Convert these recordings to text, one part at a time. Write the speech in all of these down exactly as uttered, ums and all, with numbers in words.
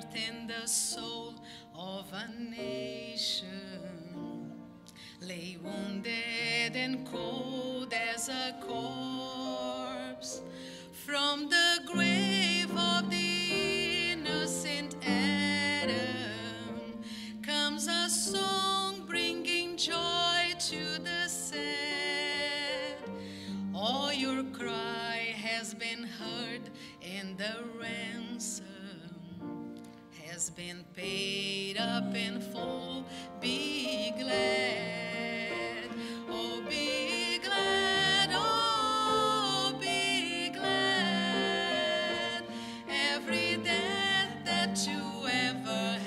heart and the soul of a nation. Lay wounded and cold as a corpse from the grave of the innocent Adam comes a song bringing joy to the sad. All your cry has been heard and the ransom has been paid up in full. Be glad, oh be glad, oh be glad. Every death that you ever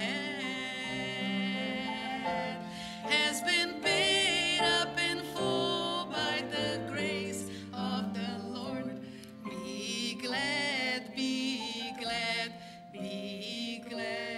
had has been paid up in full by the grace of the Lord. Be glad, be glad, be glad.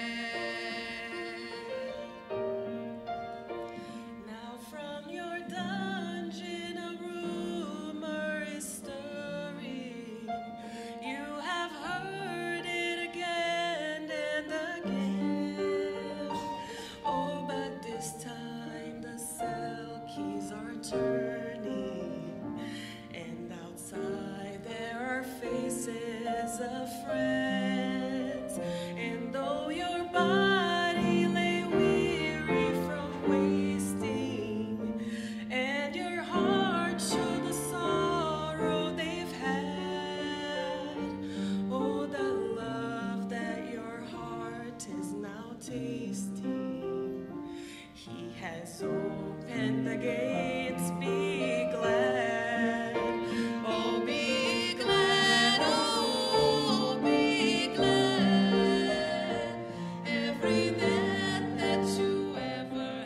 Now from your dungeon a rumor is stirring. You have heard it again and again. Oh, but this time the cell keys are turning, and outside there are faces of friends. And though your body lay weary from wasting, and your heart showed the sorrow they've had, oh, the love that your heart is now tasting, He has opened the gates. Be glad, oh be glad, oh be glad. Every debt that you ever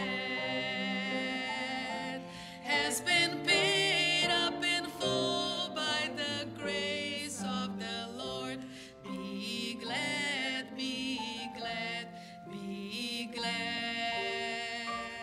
had has been paid up in full by the grace of the Lord. Be glad, be glad, be glad.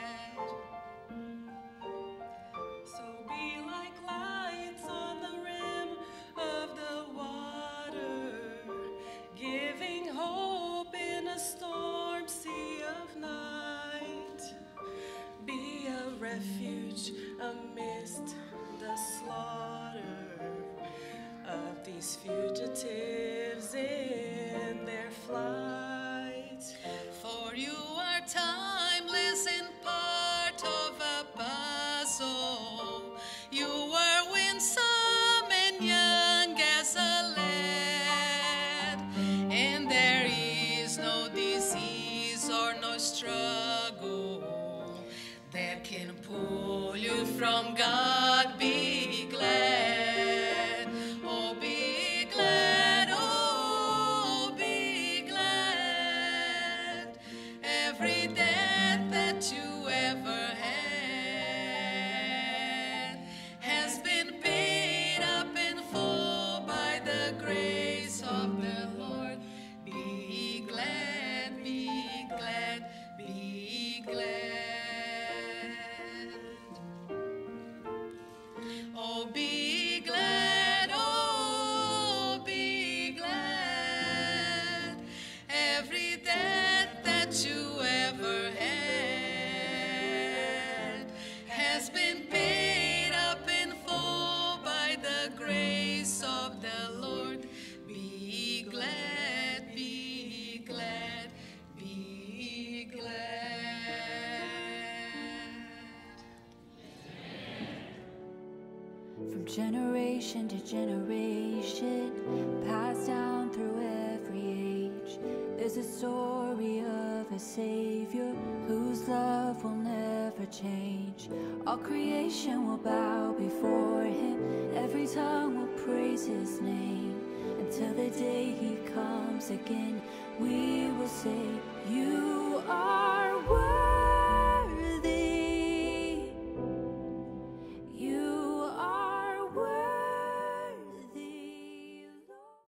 So be like lights on the rim of the water, giving hope in a storm sea of night. Be a refuge amidst the slaughter of these fugitives in their flight. For you are timeless and part of a puzzle. You were winsome and young as a lad, and there is no disease or no struggle that can pull you from God. Be glad, oh be glad, oh be glad. Every debt that you ever had has been paid up in full by the grace of the Lord. Be glad, be glad, be glad. Oh, be glad, oh, be glad. Every debt that you ever had has been paid up in full by the grace of the Lord. Be glad, be glad, be glad. From generation to generation, passed down through every age, there's a story of a Savior whose love will never change. All creation will bow before Him, every tongue will praise His name, until the day He comes again. We will say, you